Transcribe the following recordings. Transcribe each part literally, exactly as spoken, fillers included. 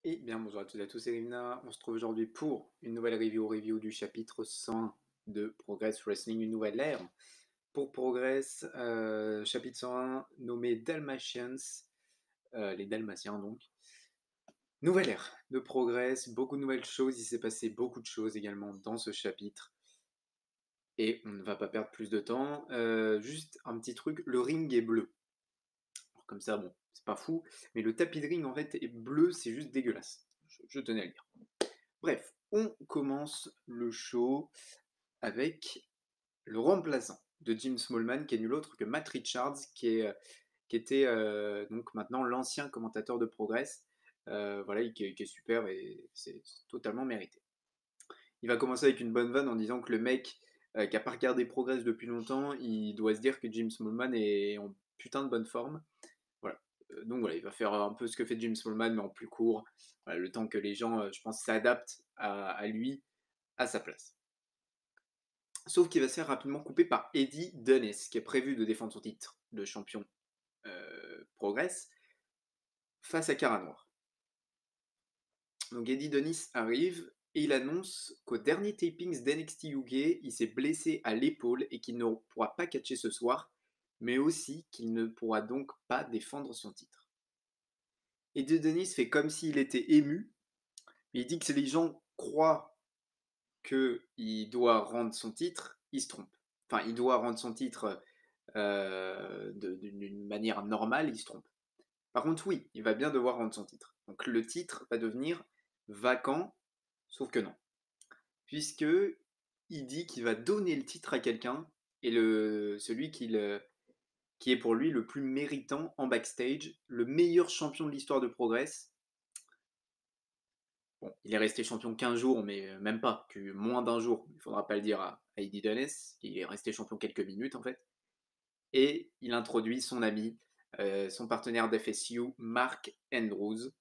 Et bien bonjour à toutes et à tous, c'est Rivna. On se trouve aujourd'hui pour une nouvelle review, review du chapitre cent un de Progress Wrestling, une nouvelle ère. Pour Progress, euh, chapitre cent un, nommé Dalmatians, euh, les Dalmatiens donc. Nouvelle ère de Progress, beaucoup de nouvelles choses, il s'est passé beaucoup de choses également dans ce chapitre. Et on ne va pas perdre plus de temps. Euh, juste un petit truc, le ring est bleu. Alors, comme ça, bon, c'est pas fou, mais le tapis de ring en fait est bleu, c'est juste dégueulasse. Je, je tenais à le dire. Bref, on commence le show avec le remplaçant de Jim Smallman, qui est nul autre que Matt Richards, qui, est, qui était euh, donc maintenant l'ancien commentateur de Progress. Euh, voilà, qui est, qui est super et c'est totalement mérité. Il va commencer avec une bonne vanne en disant que le mec euh, qui a pas regardé Progress depuis longtemps, il doit se dire que Jim Smallman est en putain de bonne forme. Voilà. Euh, donc voilà, il va faire un peu ce que fait Jim Smallman, mais en plus court. Voilà, le temps que les gens, euh, je pense, s'adaptent à, à lui, à sa place. Sauf qu'il va se faire rapidement couper par Eddie Dennis, qui est prévu de défendre son titre de champion euh, Progress face à Cara Noir. Donc Eddie Dennis arrive et il annonce qu'au dernier tapings d'N X T U K, il s'est blessé à l'épaule et qu'il ne pourra pas catcher ce soir, mais aussi qu'il ne pourra donc pas défendre son titre. Eddie Dennis fait comme s'il était ému, mais il dit que si les gens croient qu'il doit rendre son titre, il se trompe. Enfin, il doit rendre son titre euh, d'une manière normale, il se trompe. Par contre, oui, il va bien devoir rendre son titre. Donc le titre va devenir vacant, sauf que non. Puisque il dit qu'il va donner le titre à quelqu'un, et le, celui qui, le, qui est pour lui le plus méritant en backstage, le meilleur champion de l'histoire de Progress. Bon, il est resté champion quinze jours, mais même pas, que moins d'un jour. Il faudra pas le dire à, à Eddie Dennis, il est resté champion quelques minutes en fait. Et il introduit son ami, euh, son partenaire d'F S U, Mark Andrews.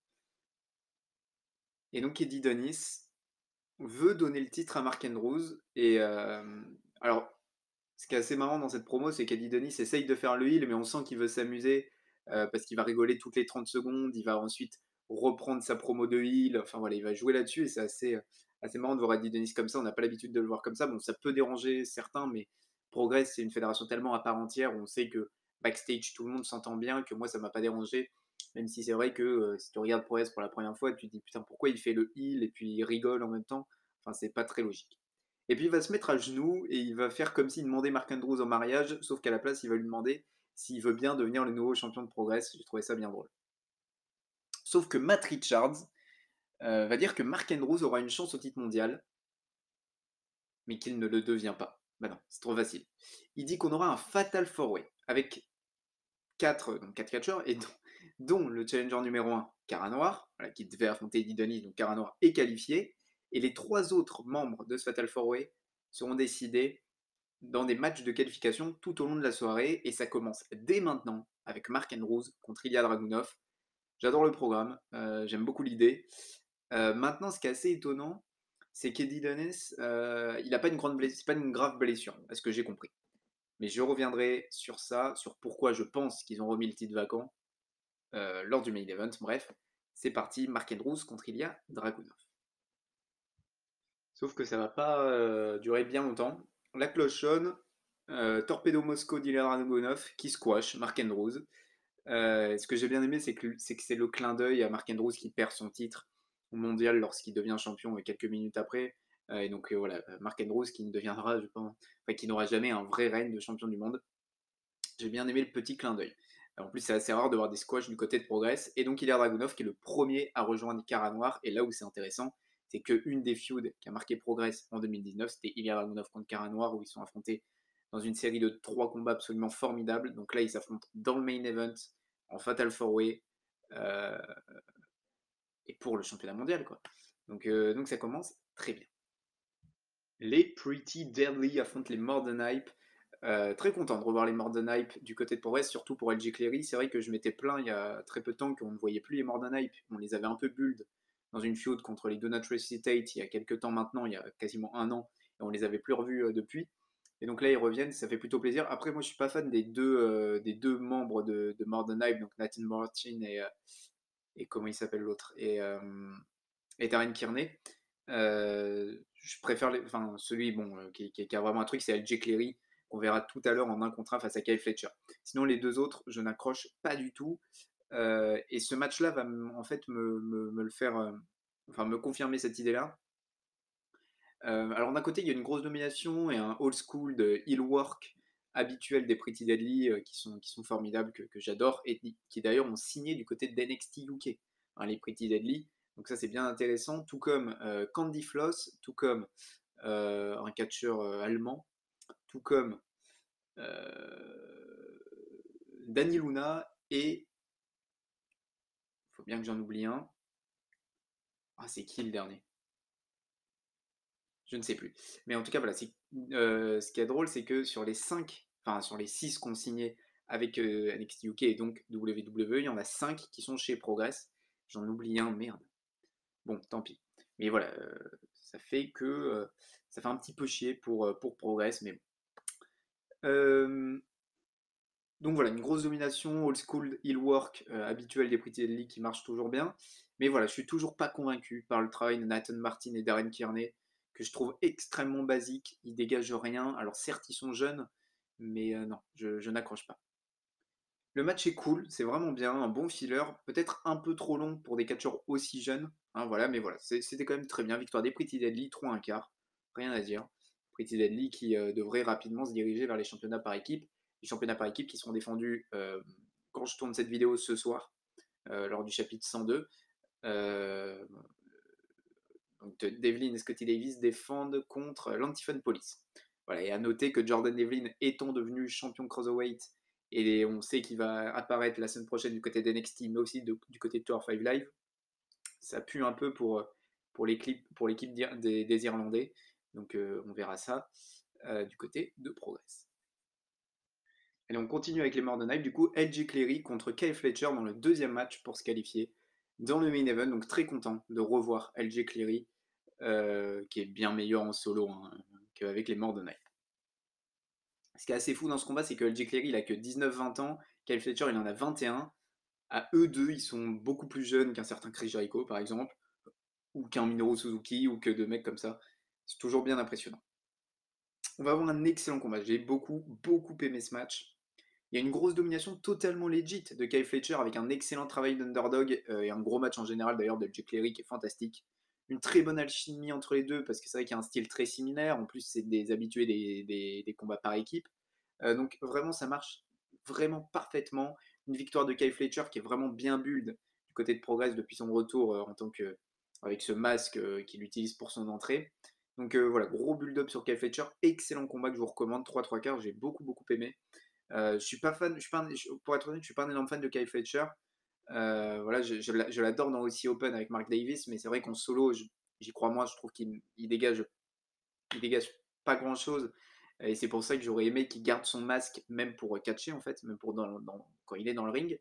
Et donc Eddie Dennis veut donner le titre à Mark Andrews. Et euh, alors, ce qui est assez marrant dans cette promo, c'est qu'Eddie Dennis essaye de faire le heal, mais on sent qu'il veut s'amuser euh, parce qu'il va rigoler toutes les trente secondes. Il va ensuite reprendre sa promo de heal. Enfin voilà, il va jouer là-dessus et c'est assez, assez marrant de voir Eddie Dennis comme ça. On n'a pas l'habitude de le voir comme ça. Bon, ça peut déranger certains, mais Progress, c'est une fédération tellement à part entière. On sait que backstage, tout le monde s'entend bien, que moi, ça m'a pas dérangé. Même si c'est vrai que euh, si tu regardes Progress pour la première fois, tu te dis putain, pourquoi il fait le heal et puis il rigole en même temps. Enfin, c'est pas très logique. Et puis il va se mettre à genoux et il va faire comme s'il demandait Mark Andrews en mariage, sauf qu'à la place, il va lui demander s'il veut bien devenir le nouveau champion de Progress. J'ai trouvé ça bien drôle. Sauf que Matt Richards euh, va dire que Mark Andrews aura une chance au titre mondial, mais qu'il ne le devient pas. Bah non, c'est trop facile. Il dit qu'on aura un Fatal four way avec quatre, donc quatre catcheurs, et dont, dont le challenger numéro un, Cara Noir, voilà, qui devait affronter Eddie Dennis, donc Cara Noir est qualifié, et les trois autres membres de ce Fatal four way seront décidés dans des matchs de qualification tout au long de la soirée, et ça commence dès maintenant avec Mark Andrews contre Ilya Dragunov. J'adore le programme, euh, j'aime beaucoup l'idée. Euh, maintenant, ce qui est assez étonnant, c'est qu'Eddie Dennis, euh, il n'a pas une grande blessure, pas une grave blessure, à ce que j'ai compris. Mais je reviendrai sur ça, sur pourquoi je pense qu'ils ont remis le titre vacant euh, lors du main event. Bref, c'est parti, Mark Andrews contre Ilya Dragunov. Sauf que ça va pas euh, durer bien longtemps. La cloche sonne, euh, Torpedo Moscow d'Ilya Dragunov qui squash Mark Andrews. Euh, ce que j'ai bien aimé, c'est que c'est que c'est le clin d'œil à Mark Andrews qui perd son titre mondial lorsqu'il devient champion quelques minutes après. Euh, et donc euh, voilà, Mark Andrews qui ne deviendra, je pense, enfin, qui n'aura jamais un vrai règne de champion du monde. J'ai bien aimé le petit clin d'œil. En plus, c'est assez rare de voir des squash du côté de Progress. Et donc, Ilya Dragunov qui est le premier à rejoindre Cara Noir. Et là où c'est intéressant, c'est qu'une des feuds qui a marqué Progress en deux mille dix-neuf, c'était Ilya Dragunov contre Cara Noir, où ils sont affrontés dans une série de trois combats absolument formidables. Donc là, ils s'affrontent dans le main event, en Fatal four way, euh, et pour le championnat mondial, quoi. Donc, euh, donc ça commence très bien. Les Pretty Deadly affrontent les Morden Hype. Euh, très content de revoir les Morden Hype du côté de Progress, surtout pour L J Cleary. C'est vrai que je m'étais plaint il y a très peu de temps qu'on ne voyait plus les Morden Hype. On les avait un peu build dans une feud contre les Do Not Resuscitate il y a quelques temps maintenant, il y a quasiment un an, et on les avait plus revus euh, depuis. Et donc là, ils reviennent, ça fait plutôt plaisir. Après, moi, je suis pas fan des deux, euh, des deux membres de, de Morden Hype, donc Nathan Martin et, euh, et comment il s'appelle l'autre et, euh, et Darren Kearney. Euh, je préfère les, enfin, celui bon, euh, qui, qui- qui a vraiment un truc, c'est L J Cleary, qu'on verra tout à l'heure en un contre un face à Kyle Fletcher. Sinon, les deux autres, je n'accroche pas du tout. Euh, et ce match-là va en fait me, me, me le faire, euh, enfin me confirmer cette idée-là. Euh, alors d'un côté, il y a une grosse domination et un old school de heel work habituel des Pretty Deadly euh, qui, sont, qui sont formidables, que, que j'adore, et qui d'ailleurs ont signé du côté d'N X T U K, hein, les Pretty Deadly. Donc ça c'est bien intéressant, tout comme euh, Candy Floss, tout comme euh, un catcheur euh, allemand, tout comme euh, Danny Luna, et il faut bien que j'en oublie un. Ah, c'est qui le dernier? Je ne sais plus. Mais en tout cas, voilà, euh, ce qui est drôle, c'est que sur les cinq, enfin sur les six qu'on signait avec euh, N X T U K et donc W W E, il y en a cinq qui sont chez Progress. J'en oublie un, merde. Bon, tant pis. Mais voilà, euh, ça fait que euh, ça fait un petit peu chier pour, euh, pour Progress, mais bon. Euh, donc voilà, une grosse domination, old school heel work euh, habituel des Pretty Deadly qui marche toujours bien. Mais voilà, je suis toujours pas convaincu par le travail de Nathan Martin et Darren Kearney, que je trouve extrêmement basique. Ils dégagent rien. Alors certes, ils sont jeunes, mais euh, non, je, je n'accroche pas. Le match est cool, c'est vraiment bien, un bon filler, peut-être un peu trop long pour des catcheurs aussi jeunes, hein, voilà, mais voilà, c'était quand même très bien. Victoire des Pretty Deadly, trois un quart, rien à dire. Pretty Deadly qui euh, devrait rapidement se diriger vers les championnats par équipe, les championnats par équipe qui seront défendus euh, quand je tourne cette vidéo ce soir, euh, lors du chapitre cent deux. Euh, donc Devlin et Scotty Davis défendent contre l'Antiphon Police. Voilà, et à noter que Jordan Devlin étant devenu champion cruiserweight, et on sait qu'il va apparaître la semaine prochaine du côté d'N X T, mais aussi de, du côté de Tour cinq Live, ça pue un peu pour, pour l'équipe pour des, des Irlandais. Donc euh, on verra ça euh, du côté de Progress. Allez, on continue avec les Morden Night. Du coup, L J Cleary contre Kyle Fletcher dans le deuxième match pour se qualifier dans le main event. Donc très content de revoir L J Cleary, euh, qui est bien meilleur en solo hein, qu'avec les Morden Night. Ce qui est assez fou dans ce combat, c'est que L J Cleary, il a que dix-neuf vingt ans, Kyle Fletcher, il en a vingt et un. À eux deux, ils sont beaucoup plus jeunes qu'un certain Chris Jericho, par exemple, ou qu'un Minoru Suzuki, ou que de mecs comme ça. C'est toujours bien impressionnant. On va avoir un excellent combat. J'ai beaucoup, beaucoup aimé ce match. Il y a une grosse domination totalement legit de Kyle Fletcher avec un excellent travail d'underdog euh, et un gros match en général d'ailleurs de L J Cleary qui est fantastique. Une très bonne alchimie entre les deux parce que c'est vrai qu'il y a un style très similaire. En plus, c'est des habitués des, des, des combats par équipe. Euh, donc vraiment, ça marche vraiment parfaitement. Une victoire de Kyle Fletcher qui est vraiment bien build du côté de Progress depuis son retour euh, en tant que avec ce masque euh, qu'il utilise pour son entrée. Donc euh, voilà, gros build-up sur Kyle Fletcher, excellent combat que je vous recommande, trois trois quarts, j'ai beaucoup beaucoup aimé. Euh, je suis pas fan, je suis pas un, pour être honnête, je suis pas un énorme fan de Kyle Fletcher. Euh, voilà, je, je, je l'adore dans aussi Open avec Mark Davis, mais c'est vrai qu'en solo, j'y crois moins. Je trouve qu'il il dégage, il dégage pas grand chose. Et c'est pour ça que j'aurais aimé qu'il garde son masque, même pour catcher en fait, même pour dans, dans, quand il est dans le ring.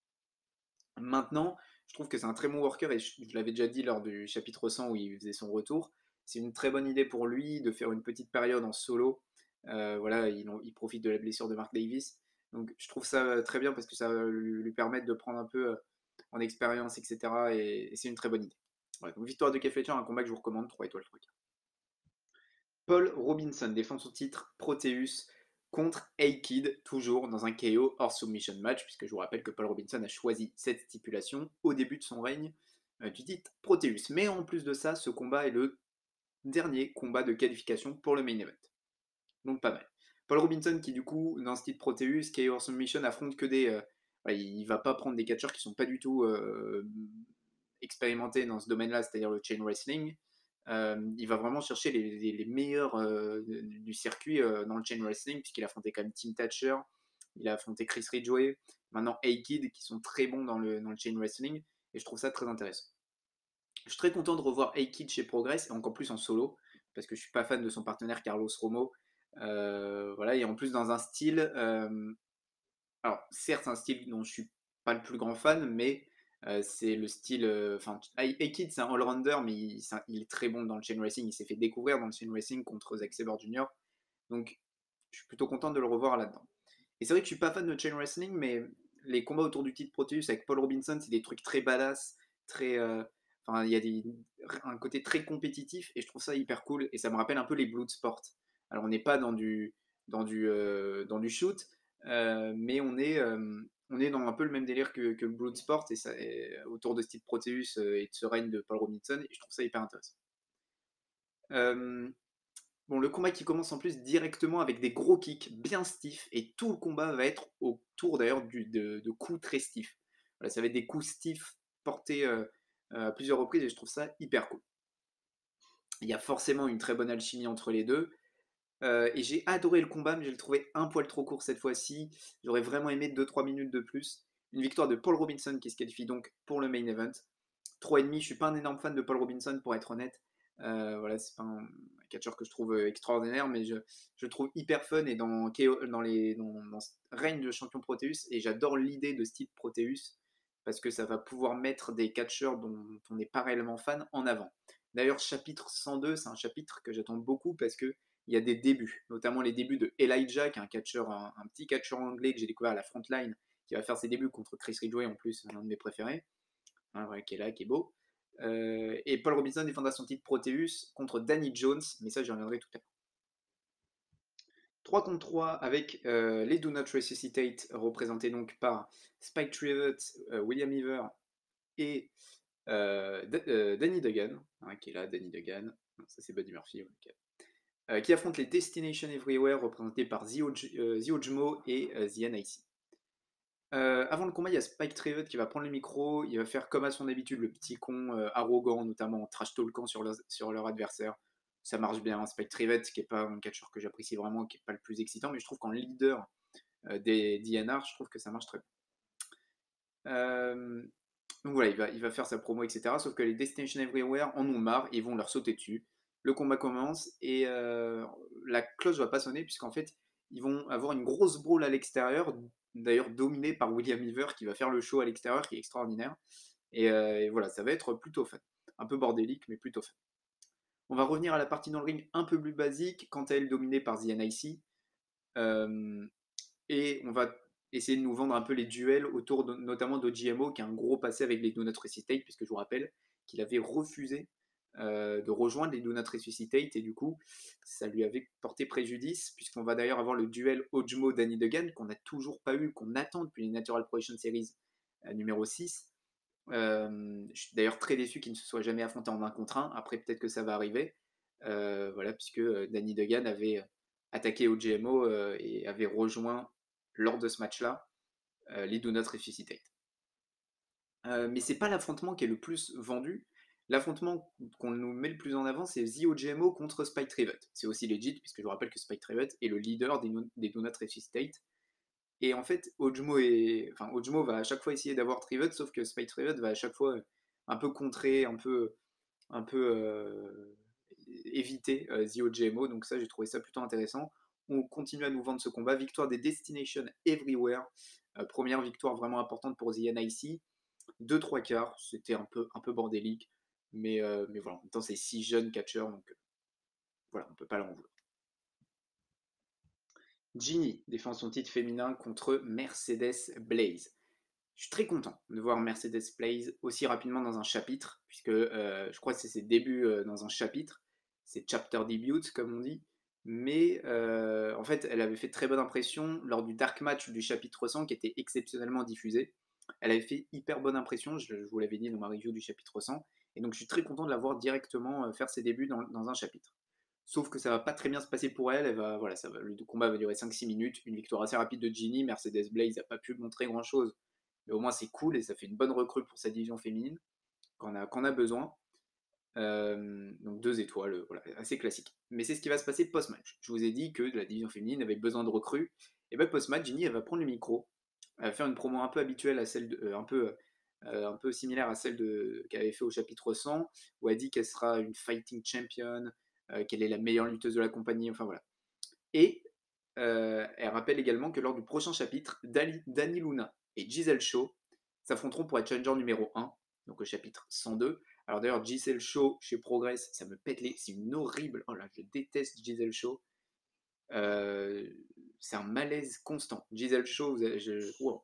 Maintenant, je trouve que c'est un très bon worker et je, je l'avais déjà dit lors du chapitre cent où il faisait son retour. C'est une très bonne idée pour lui de faire une petite période en solo. Euh, voilà, il, il, profite de la blessure de Mark Davis. Donc je trouve ça très bien parce que ça va lui, lui permettre de prendre un peu en expérience, et cetera. Et, et c'est une très bonne idée. Voilà, donc victoire de Kyle Fletcher, un combat que je vous recommande, trois étoiles, trois quarts. Paul Robinson défend son titre Proteus contre A-Kid, toujours dans un K O hors submission match, puisque je vous rappelle que Paul Robinson a choisi cette stipulation au début de son règne euh, du titre Proteus. Mais en plus de ça, ce combat est le dernier combat de qualification pour le main event. Donc pas mal. Paul Robinson qui du coup, dans ce titre Proteus, K O hors submission, affronte que des... Euh, ouais, il va pas prendre des catcheurs qui sont pas du tout euh, expérimentés dans ce domaine-là, c'est-à-dire le chain wrestling. Euh, il va vraiment chercher les, les, les meilleurs euh, du circuit euh, dans le chain wrestling, puisqu'il a affronté quand même Tim Thatcher, il a affronté Chris Ridgway, maintenant A-Kid, qui sont très bons dans le, dans le chain wrestling, et je trouve ça très intéressant. Je suis très content de revoir A-Kid chez Progress, et encore plus en solo, parce que je suis pas fan de son partenaire Carlos Romo. Euh, voilà, et en plus dans un style, euh, alors certes un style dont je suis pas le plus grand fan, mais euh, c'est le style. Enfin, euh, A-Kid, c'est un all-rounder, mais il, un, il, est très bon dans le chain racing. Il s'est fait découvrir dans le chain racing contre Zack Sabre junior Donc, je suis plutôt content de le revoir là-dedans. Et c'est vrai que je suis pas fan de chain wrestling, mais les combats autour du titre Proteus avec Paul Robinson, c'est des trucs très badass, très, euh, enfin, il y a des, un côté très compétitif et je trouve ça hyper cool et ça me rappelle un peu les Bloodsport. Alors on n'est pas dans du, dans du, euh, dans du shoot, euh, mais on est, euh, on est dans un peu le même délire que, que Bloodsport et ça, et, autour de ce titre Proteus euh, et de ce règne de Paul Robinson et je trouve ça hyper intéressant. Euh, Bon, le combat qui commence en plus directement avec des gros kicks bien stiffs et tout le combat va être autour d'ailleurs du- de, de coups très stiffs. Voilà, ça va être des coups stiffs portés euh, euh, à plusieurs reprises et je trouve ça hyper cool. Il y a forcément une très bonne alchimie entre les deux. Euh, et j'ai adoré le combat, mais j'ai le trouvé un poil trop court cette fois-ci. J'aurais vraiment aimé deux trois minutes de plus. Une victoire de Paul Robinson qui se qualifie donc pour le main event. trois et demi, je suis pas un énorme fan de Paul Robinson pour être honnête. Euh, voilà, c'est pas un catcheur que je trouve extraordinaire, mais je, je le trouve hyper fun et dans, dans, les, dans, dans ce règne de champion Proteus, et j'adore l'idée de ce type Proteus parce que ça va pouvoir mettre des catcheurs dont on n'est pas réellement fan en avant. D'ailleurs, chapitre cent deux, c'est un chapitre que j'attends beaucoup parce que il y a des débuts, notamment les débuts de Elijah, qui est un catcheur, un, un petit catcheur anglais que j'ai découvert à la Frontline, qui va faire ses débuts contre Chris Ridgway en plus, l'un de mes préférés, hein, ouais, qui est là, qui est beau. Euh, et Paul Robinson défendra son titre Proteus contre Danny Jones, mais ça j'y reviendrai tout à l'heure. trois contre trois avec euh, les Do Not Resuscitate, représentés donc par Spike Trivet, euh, William Heaver et euh, D- euh, Danny Duggan, hein, qui est là, Danny Duggan, non, ça c'est Buddy Murphy, okay. euh, qui affrontent les Destination Everywhere, représentés par The Ojmo et euh, The N I C. Euh, avant le combat, il y a Spike Trivet qui va prendre le micro, il va faire comme à son habitude le petit con euh, arrogant, notamment en trash talkant sur, leur, sur leur adversaire. Ça marche bien, Spike Trivet, qui n'est pas un catcheur que j'apprécie vraiment, qui n'est pas le plus excitant, mais je trouve qu'en leader euh, des D N R, je trouve que ça marche très bien. Euh, donc voilà, il va, il va faire sa promo, et cetera. Sauf que les Destination Everywhere en ont marre, ils vont leur sauter dessus. Le combat commence et euh, la cloche va pas sonner, puisqu'en fait, ils vont avoir une grosse brawl à l'extérieur, d'ailleurs dominée par William Heaver qui va faire le show à l'extérieur, qui est extraordinaire. Et, euh, et voilà, ça va être plutôt fun. Un peu bordélique, mais plutôt fun. On va revenir à la partie dans le ring un peu plus basique, quant à elle dominée par The N I C. Euh, et on va essayer de nous vendre un peu les duels autour de, notamment de G M O, qui a un gros passé avec les Do Not Resuscitate, puisque je vous rappelle qu'il avait refusé euh, de rejoindre les Do Not Resuscitate, et du coup, ça lui avait porté préjudice, puisqu'on va d'ailleurs avoir le duel Ojmo-Danny Duggan, qu'on n'a toujours pas eu, qu'on attend depuis les Natural Progression Series euh, numéro six. Euh, je suis d'ailleurs très déçu qu'il ne se soit jamais affronté en un contre un. Après, peut-être que ça va arriver. Euh, voilà, puisque euh, Danny Duggan avait attaqué au G M O euh, et avait rejoint lors de ce match-là euh, les Do Not Resuscitate. Euh, mais c'est pas l'affrontement qui est le plus vendu. L'affrontement qu'on nous met le plus en avant, c'est The O G M O contre Spike Trivet. C'est aussi legit, puisque je vous rappelle que Spike Trivet est le leader des, no des Do Not Resuscitate. Et en fait, Ojmo, est... enfin, Ojmo va à chaque fois essayer d'avoir Trivet, sauf que Spike Trivet va à chaque fois un peu contrer, un peu, un peu euh, éviter euh, The O G M O. Donc ça, j'ai trouvé ça plutôt intéressant. On continue à nous vendre ce combat. Victoire des Destination Everywhere. Euh, première victoire vraiment importante pour The N I C. deux trois quarts, c'était un peu, un peu bordélique. Mais, euh, mais voilà, en même temps, c'est six jeunes catcheurs, donc euh, voilà, on peut pas leur en vouloir. Ginny défend son titre féminin contre Mercedes Blaze. Je suis très content de voir Mercedes Blaze aussi rapidement dans un chapitre, puisque euh, je crois que c'est ses débuts euh, dans un chapitre. C'est chapter debut, comme on dit. Mais euh, en fait, elle avait fait très bonne impression lors du Dark Match du chapitre cent, qui était exceptionnellement diffusé. Elle avait fait hyper bonne impression, je, je vous l'avais dit dans ma review du chapitre cent. Et donc, je suis très content de la voir directement euh, faire ses débuts dans, dans un chapitre. Sauf que ça va pas très bien se passer pour elle. Elle va, voilà, ça va, le combat va durer cinq six minutes. Une victoire assez rapide de Ginny. Mercedes Blaze n'a pas pu montrer grand chose. Mais au moins, c'est cool et ça fait une bonne recrue pour sa division féminine qu'on a, qu'on a besoin. Euh, donc deux étoiles, voilà, assez classique. Mais c'est ce qui va se passer post-match. Je vous ai dit que la division féminine avait besoin de recrues. Et bien post-match, Ginny, elle va prendre le micro. Elle va faire une promo un peu habituelle à celle de, euh, un peu euh, un peu similaire à celle qu'elle avait fait au chapitre cent, où elle dit qu'elle sera une fighting champion, euh, qu'elle est la meilleure lutteuse de la compagnie, enfin voilà. Et euh, elle rappelle également que lors du prochain chapitre, Dali, Dani Luna et Giselle Shaw s'affronteront pour être challenger numéro un, donc au chapitre cent deux. Alors d'ailleurs, Giselle Shaw chez Progress, ça me pète les... C'est une horrible... Oh là, je déteste Giselle Shaw. Euh, c'est un malaise constant. Giselle Shaw, vous avez, je... wow.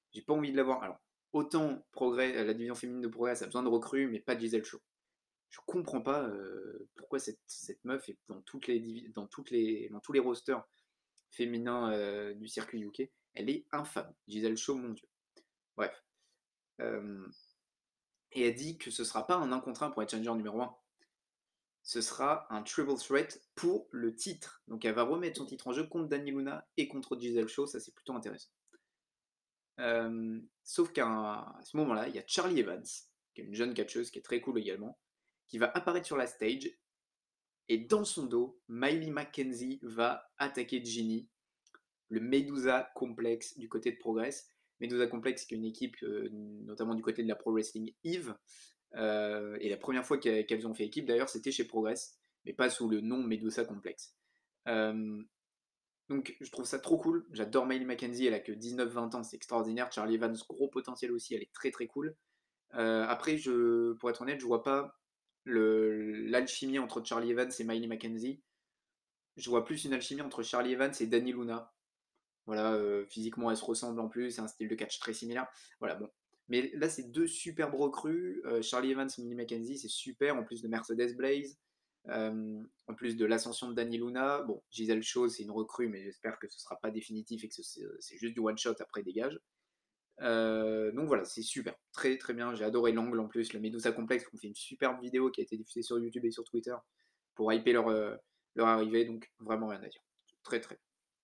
J'ai pas envie de l'avoir. Alors, autant Progrès, la division féminine de Progrès a besoin de recrues, mais pas de Giselle Shaw. Je comprends pas euh, pourquoi cette, cette meuf est dans, toutes les, dans, toutes les, dans tous les rosters féminins euh, du circuit U K. Elle est infâme. Giselle Shaw, mon dieu. Bref. Euh, et elle dit que ce sera pas un un contre un pour être challenger numéro un. Ce sera un triple threat pour le titre. Donc elle va remettre son titre en jeu contre Dani Luna et contre Giselle Shaw. Ça, c'est plutôt intéressant. Euh, sauf qu'à ce moment-là, il y a Charlie Evans, qui est une jeune catcheuse qui est très cool également, qui va apparaître sur la stage. Et dans son dos, Miley McKenzie va attaquer Ginny, le Medusa Complex du côté de Progress. Medusa Complex, qui est une équipe, euh, notamment du côté de la Pro Wrestling Eve. Euh, et la première fois qu'elles, qu'elles ont fait équipe, d'ailleurs, c'était chez Progress, mais pas sous le nom Medusa Complex. Euh, donc, je trouve ça trop cool. J'adore Miley McKenzie, elle a que dix-neuf vingt ans, c'est extraordinaire. Charlie Evans, gros potentiel aussi, elle est très très cool. Euh, après, je, pour être honnête, je vois pas le, l'alchimie entre Charlie Evans et Miley McKenzie. Je vois plus une alchimie entre Charlie Evans et Dani Luna. Voilà, euh, physiquement, elles se ressemblent en plus, c'est un style de catch très similaire. Voilà, bon. Mais là, c'est deux superbes recrues. Euh, Charlie Evans, Millie McKenzie, c'est super, en plus de Mercedes Blaze, euh, en plus de l'ascension de Dani Luna. Bon, Giselle Shaw, c'est une recrue, mais j'espère que ce ne sera pas définitif et que c'est, c'est juste du one-shot après dégage. Euh, donc voilà, c'est super, très très bien. J'ai adoré l'angle en plus, le Medusa Complex, on fait une superbe vidéo qui a été diffusée sur YouTube et sur Twitter pour hyper leur, euh, leur arrivée, donc vraiment rien à dire. Très très.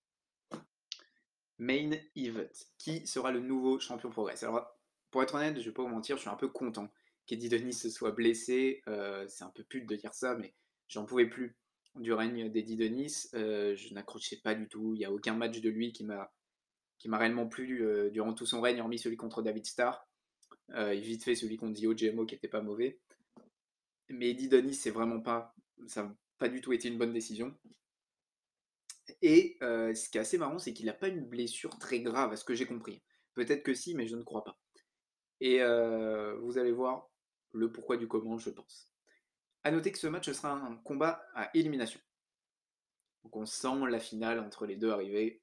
Main Event, qui sera le nouveau champion Progress. Alors, pour être honnête, je vais pas vous mentir, je suis un peu content qu'Eddie Denis se soit blessé. Euh, c'est un peu pute de dire ça, mais j'en pouvais plus du règne d'Eddie Denis. Euh, je n'accrochais pas du tout. Il n'y a aucun match de lui qui m'a qui m'a réellement plu euh, durant tout son règne, hormis celui contre David Starr. Euh, et vite fait celui contre Dio G M O qui était pas mauvais. Mais Eddie Denis, c'est vraiment pas. Ça n'a pas du tout été une bonne décision. Et euh, ce qui est assez marrant, c'est qu'il n'a pas une blessure très grave, à ce que j'ai compris. Peut-être que si, mais je ne crois pas. Et euh, vous allez voir le pourquoi du comment, je pense. A noter que ce match sera un combat à élimination. Donc on sent la finale entre les deux arrivés.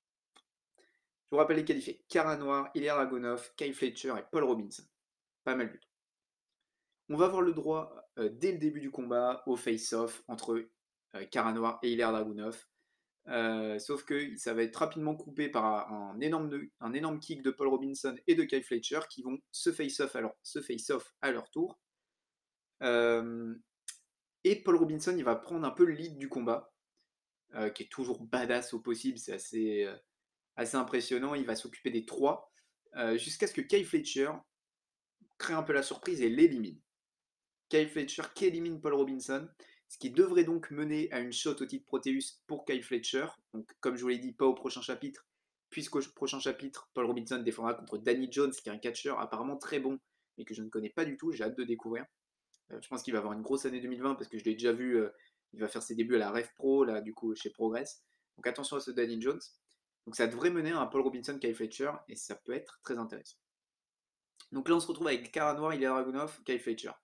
Je vous rappelle les qualifiés. Cara Noir, Ilya Dragunov, Kyle Fletcher et Paul Robinson. Pas mal du tout. On va avoir le droit, euh, dès le début du combat, au face-off entre euh, Cara Noir et Ilya Dragunov. Euh, sauf que ça va être rapidement coupé par un énorme, un énorme kick de Paul Robinson et de Kyle Fletcher qui vont se face-off à, face à leur tour. Euh, et Paul Robinson, il va prendre un peu le lead du combat, euh, qui est toujours badass au possible, c'est assez, euh, assez impressionnant. Il va s'occuper des trois, euh, jusqu'à ce que Kyle Fletcher crée un peu la surprise et l'élimine. Kyle Fletcher qui élimine Paul Robinson, ce qui devrait donc mener à une shot au titre Proteus pour Kyle Fletcher. Donc, comme je vous l'ai dit, pas au prochain chapitre, puisqu'au prochain chapitre, Paul Robinson défendra contre Danny Jones, qui est un catcheur apparemment très bon, mais que je ne connais pas du tout, j'ai hâte de découvrir. Euh, je pense qu'il va avoir une grosse année deux mille vingt, parce que je l'ai déjà vu, euh, il va faire ses débuts à la Rev Pro, là, du coup, chez Progress. Donc attention à ce Danny Jones. Donc ça devrait mener à un Paul Robinson, Kyle Fletcher, et ça peut être très intéressant. Donc là, on se retrouve avec Cara Noir, Ilya Dragunov, Kyle Fletcher.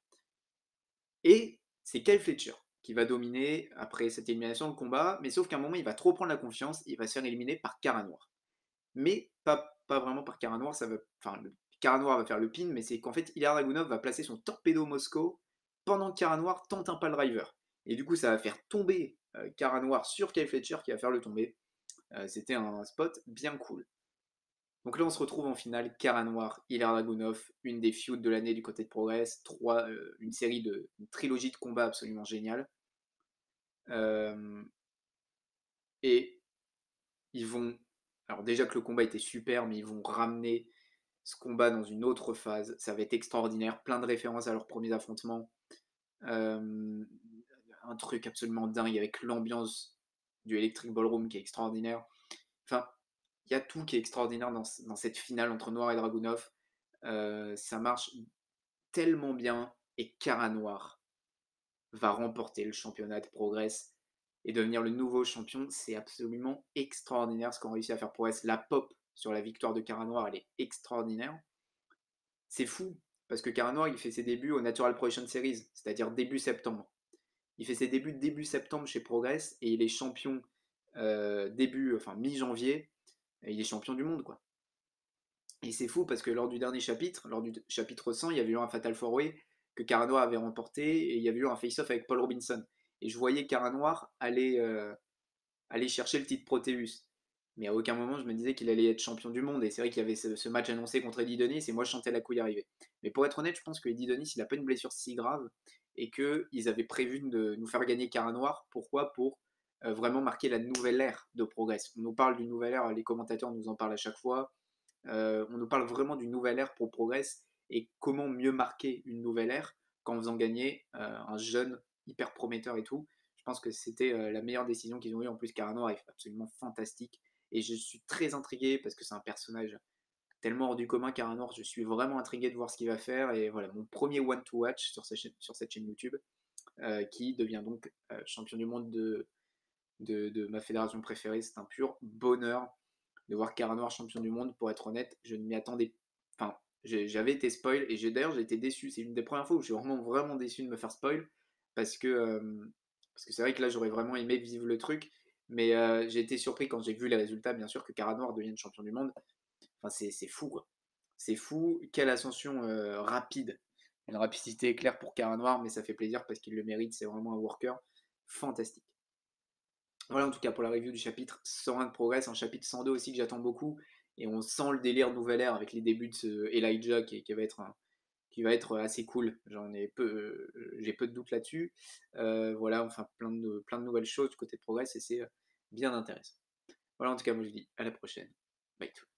Et c'est Kyle Fletcher qui va dominer après cette élimination le combat, mais sauf qu'à un moment il va trop prendre la confiance, il va se faire éliminer par Cara Noir. Mais pas, pas vraiment par Cara Noir, ça va, enfin le Cara Noir va faire le pin, mais c'est qu'en fait Ilya Dragunov va placer son torpedo Moscow pendant que Cara Noir tente un pile driver. Et du coup ça va faire tomber euh, Cara Noir sur Kyle Fletcher qui va faire le tomber. Euh, C'était un spot bien cool. Donc là, on se retrouve en finale, Cara Noir, Ilya Dragunov, une des feuds de l'année du côté de Progress, trois, euh, une série de, une trilogie de combats absolument géniale. Euh, et ils vont, alors déjà que le combat était super, mais ils vont ramener ce combat dans une autre phase. Ça va être extraordinaire, plein de références à leurs premiers affrontements. Euh, un truc absolument dingue avec l'ambiance du Electric Ballroom qui est extraordinaire. Enfin, il y a tout qui est extraordinaire dans, dans cette finale entre Noir et Dragunov. Euh, ça marche tellement bien et Cara Noir va remporter le championnat de Progress et devenir le nouveau champion. C'est absolument extraordinaire ce qu'ont réussi à faire Progress. La pop sur la victoire de Cara Noir, elle est extraordinaire. C'est fou parce que Cara Noir, il fait ses débuts au Natural Progression Series, c'est-à-dire début septembre. Il fait ses débuts début septembre chez Progress et il est champion euh, début, enfin mi-janvier. Et il est champion du monde, quoi. Et c'est fou parce que lors du dernier chapitre, lors du chapitre cent, il y avait eu un Fatal four Way que Cara Noir avait remporté et il y avait eu un face-off avec Paul Robinson. Et je voyais Cara Noir aller, euh, aller chercher le titre Proteus. Mais à aucun moment je me disais qu'il allait être champion du monde. Et c'est vrai qu'il y avait ce, ce match annoncé contre Eddie Dennis et moi je sentais la couille arriver. Mais pour être honnête, je pense que Eddie Dennis, il n'a pas une blessure si grave et qu'ils avaient prévu de nous faire gagner Cara Noir. Pourquoi? Pour euh, vraiment marquer la nouvelle ère de Progress. On nous parle d'une nouvelle ère, les commentateurs nous en parlent à chaque fois. Euh, on nous parle vraiment d'une nouvelle ère pour Progress et comment mieux marquer une nouvelle ère qu'en faisant gagner euh, un jeune hyper prometteur et tout. Je pense que c'était euh, la meilleure décision qu'ils ont eue. En plus, Cara Noir est absolument fantastique et je suis très intrigué parce que c'est un personnage tellement hors du commun. Cara Noir, je suis vraiment intrigué de voir ce qu'il va faire et voilà mon premier one to watch sur, chaîne, sur cette chaîne YouTube euh, qui devient donc euh, champion du monde de, de, de ma fédération préférée. C'est un pur bonheur de voir Cara Noir champion du monde. Pour être honnête, je ne m'y attendais. Enfin, j'avais été spoil et j'ai d'ailleurs j'ai été déçu. C'est une des premières fois où je suis vraiment vraiment déçu de me faire spoil parce que euh, parce que c'est vrai que là j'aurais vraiment aimé vivre le truc, mais euh, j'ai été surpris quand j'ai vu les résultats, bien sûr, que Cara Noir devienne champion du monde. Enfin, c'est fou quoi. C'est fou, quelle ascension euh, rapide. Une rapidité éclair pour Cara Noir, mais ça fait plaisir parce qu'il le mérite. C'est vraiment un worker fantastique. Voilà en tout cas pour la review du chapitre cent un de Progress, un chapitre cent deux aussi que j'attends beaucoup. Et on sent le délire nouvelle ère avec les débuts de ce Elijah qui, qui va être un, qui va être assez cool. J'en ai peu, euh, j'ai peu de doutes là-dessus. Euh, voilà, enfin plein de, plein de nouvelles choses du côté de Progress et c'est bien intéressant. Voilà en tout cas moi je dis à la prochaine. Bye tout.